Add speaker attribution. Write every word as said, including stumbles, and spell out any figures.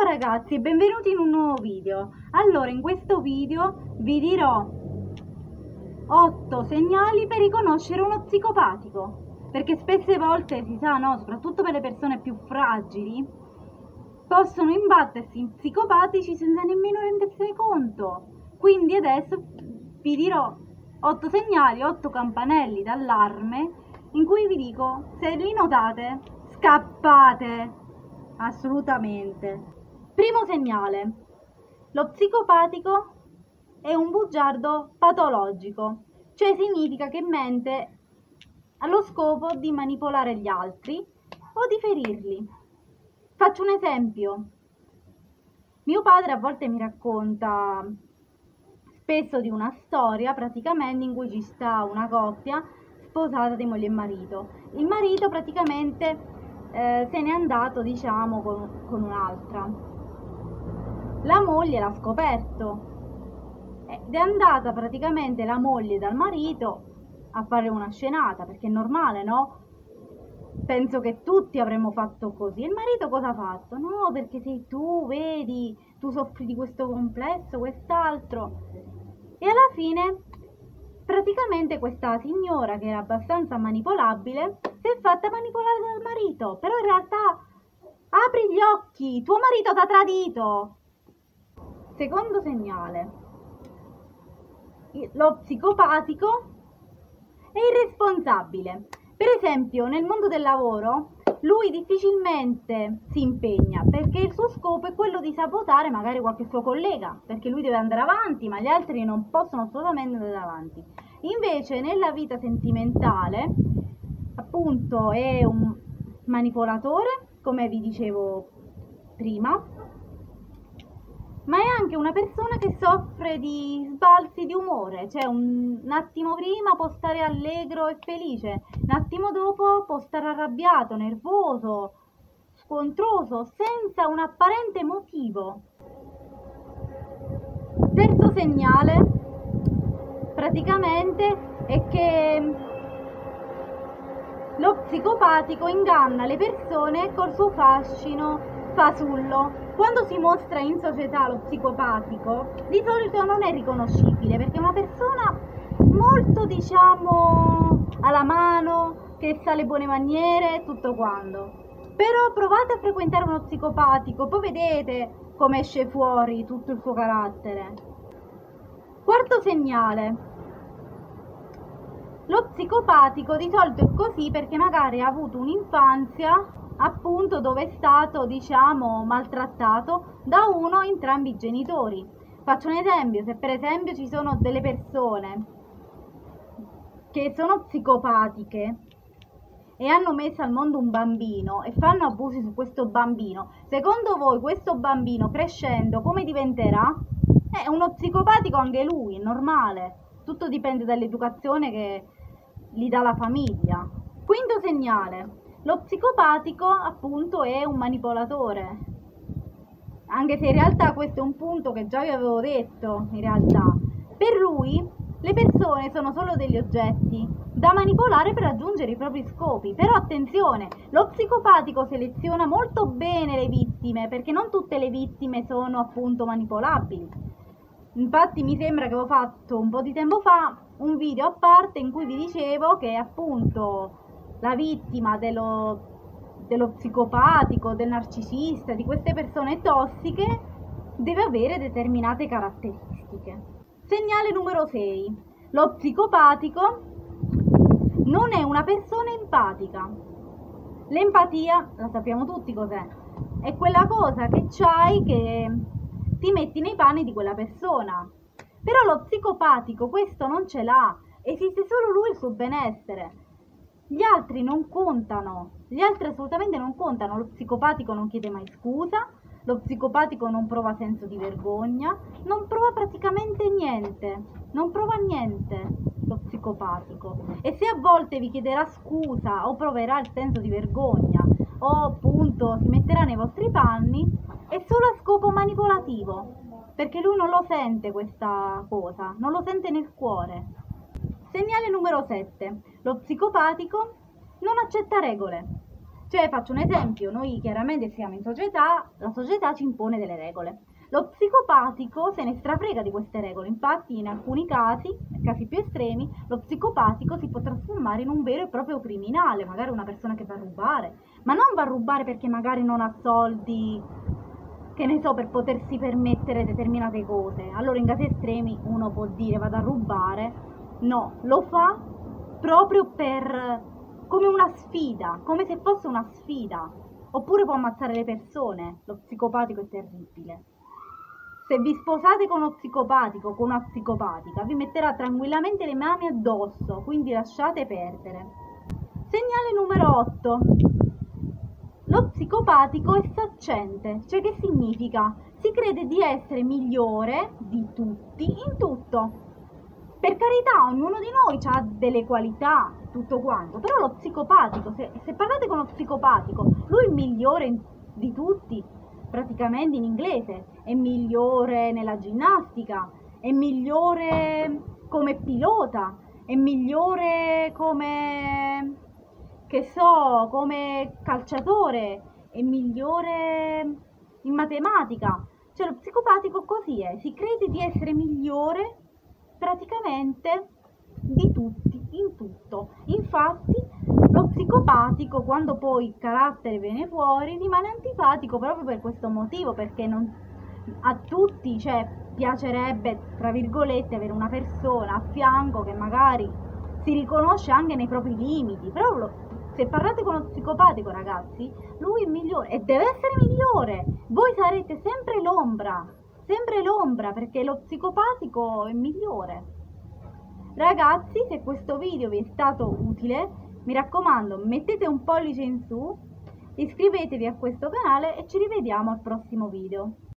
Speaker 1: ragazzi e benvenuti in un nuovo video. Allora, in questo video vi dirò otto segnali per riconoscere uno psicopatico, perché spesse volte si sa, no, soprattutto per le persone più fragili, possono imbattersi in psicopatici senza nemmeno rendersene conto. Quindi adesso vi dirò otto segnali, otto campanelli d'allarme in cui vi dico, se li notate, scappate assolutamente. Primo segnale: lo psicopatico è un bugiardo patologico, cioè significa che mente allo scopo di manipolare gli altri o di ferirli. Faccio un esempio. Mio padre a volte mi racconta spesso di una storia praticamente in cui ci sta una coppia sposata di moglie e marito. Il marito praticamente eh, se n'è andato, diciamo, con, con un'altra. La moglie l'ha scoperto ed è andata praticamente la moglie dal marito a fare una scenata, perché è normale, no? Penso che tutti avremmo fatto così. E il marito cosa ha fatto? No, perché sei tu, vedi, tu soffri di questo complesso, quest'altro. E alla fine, praticamente questa signora, che era abbastanza manipolabile, si è fatta manipolare dal marito. Però in realtà, apri gli occhi, tuo marito t'ha tradito. Secondo segnale: lo psicopatico è irresponsabile. Per esempio, nel mondo del lavoro, lui difficilmente si impegna, perché il suo scopo è quello di sabotare magari qualche suo collega, perché lui deve andare avanti, ma gli altri non possono assolutamente andare avanti. Invece, nella vita sentimentale, appunto, è un manipolatore, come vi dicevo prima, ma è anche una persona che soffre di sbalzi di umore, cioè un, un attimo prima può stare allegro e felice, un attimo dopo può stare arrabbiato, nervoso, scontroso, senza un apparente motivo. Terzo segnale, praticamente, è che lo psicopatico inganna le persone col suo fascino fasullo. Quando si mostra in società lo psicopatico, di solito non è riconoscibile, perché è una persona molto, diciamo, alla mano, che sa le buone maniere, tutto quanto. Però provate a frequentare uno psicopatico, poi vedete come esce fuori tutto il suo carattere. Quarto segnale: lo psicopatico di solito è così perché magari ha avuto un'infanzia appunto dove è stato, diciamo, maltrattato da uno o entrambi i genitori. Faccio un esempio: se per esempio ci sono delle persone che sono psicopatiche e hanno messo al mondo un bambino e fanno abusi su questo bambino, secondo voi questo bambino crescendo come diventerà? È uno psicopatico anche lui, è normale, tutto dipende dall'educazione che gli dà la famiglia. Quinto segnale: lo psicopatico appunto è un manipolatore, anche se in realtà questo è un punto che già vi avevo detto. In realtà per lui le persone sono solo degli oggetti da manipolare per raggiungere i propri scopi. Però attenzione, lo psicopatico seleziona molto bene le vittime, perché non tutte le vittime sono appunto manipolabili. Infatti mi sembra che avevo fatto un po' di tempo fa un video a parte in cui vi dicevo che appunto la vittima dello, dello psicopatico, del narcisista, di queste persone tossiche, deve avere determinate caratteristiche. Segnale numero sei: lo psicopatico non è una persona empatica. L'empatia, la sappiamo tutti cos'è, è quella cosa che c'hai che ti metti nei panni di quella persona. Però lo psicopatico questo non ce l'ha, esiste solo lui, il suo benessere. Gli altri non contano, gli altri assolutamente non contano. Lo psicopatico non chiede mai scusa, lo psicopatico non prova senso di vergogna, non prova praticamente niente, non prova niente lo psicopatico. E se a volte vi chiederà scusa o proverà il senso di vergogna o appunto si metterà nei vostri panni, è solo a scopo manipolativo, perché lui non lo sente questa cosa, non lo sente nel cuore. Segnale numero sette: lo psicopatico non accetta regole. Cioè, faccio un esempio, noi chiaramente siamo in società, la società ci impone delle regole. Lo psicopatico se ne strafrega di queste regole, infatti in alcuni casi, nei casi più estremi, lo psicopatico si può trasformare in un vero e proprio criminale, magari una persona che va a rubare, ma non va a rubare perché magari non ha soldi, che ne so, per potersi permettere determinate cose. Allora in casi estremi uno può dire vado a rubare, no, lo fa proprio per, come una sfida, come se fosse una sfida, oppure può ammazzare le persone, lo psicopatico è terribile. Se vi sposate con uno psicopatico o con una psicopatica, vi metterà tranquillamente le mani addosso, quindi lasciate perdere. Segnale numero otto. Lo psicopatico è saccente, cioè che significa? Si crede di essere migliore di tutti in tutto. Per carità, ognuno di noi ha delle qualità, tutto quanto, però lo psicopatico, se, se parlate con uno psicopatico, lui è il migliore di tutti, praticamente in inglese, è migliore nella ginnastica, è migliore come pilota, è migliore come, che so, come calciatore, è migliore in matematica. Cioè lo psicopatico così è, si crede di essere migliore praticamente di tutti, in tutto. Infatti lo psicopatico, quando poi il carattere viene fuori, rimane antipatico proprio per questo motivo, perché non, a tutti, cioè, piacerebbe, tra virgolette, avere una persona a fianco che magari si riconosce anche nei propri limiti, però lo, se parlate con uno psicopatico, ragazzi, lui è migliore e deve essere migliore, voi sarete sempre l'ombra, sempre l'ombra, perché lo psicopatico è migliore. Ragazzi, se questo video vi è stato utile, mi raccomando, mettete un pollice in su, iscrivetevi a questo canale e ci rivediamo al prossimo video.